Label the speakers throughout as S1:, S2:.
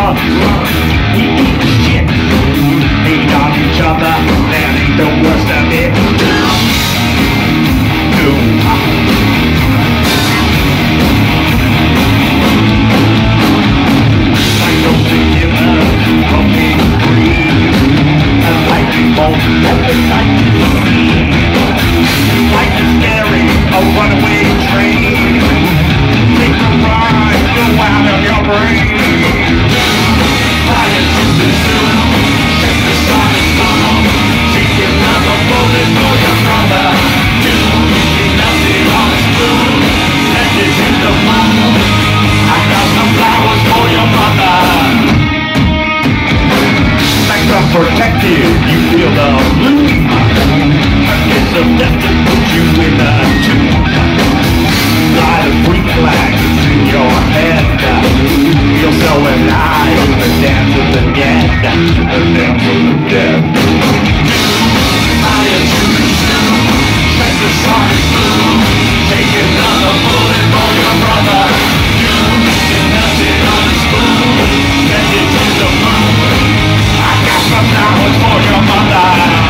S1: We eat shit, hate on each other, that ain't the worst of it. Protected, you feel the blue. It's a death to put you in a tube. Fly the freak flags in your head. Feel so alive, the dance of the dead. The dance of the dead. Fire to the zoo, check the sonic boom. Take another bullet for your brother. You can melt it on a spoon. Send it to the moon. Some flowers for your mother.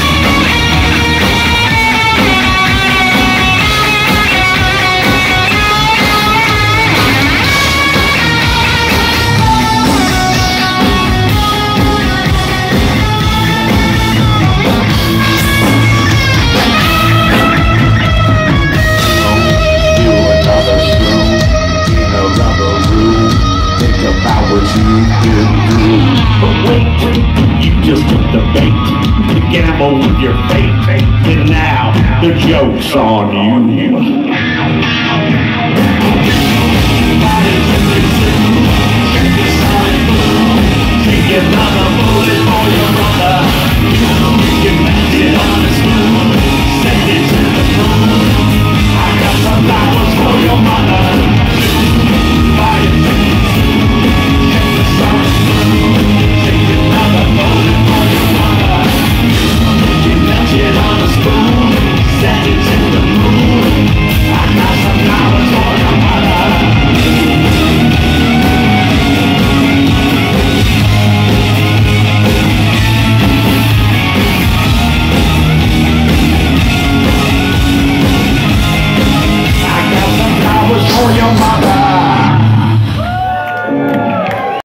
S1: Just took the bait to gamble with your fate, and now the joke's on you.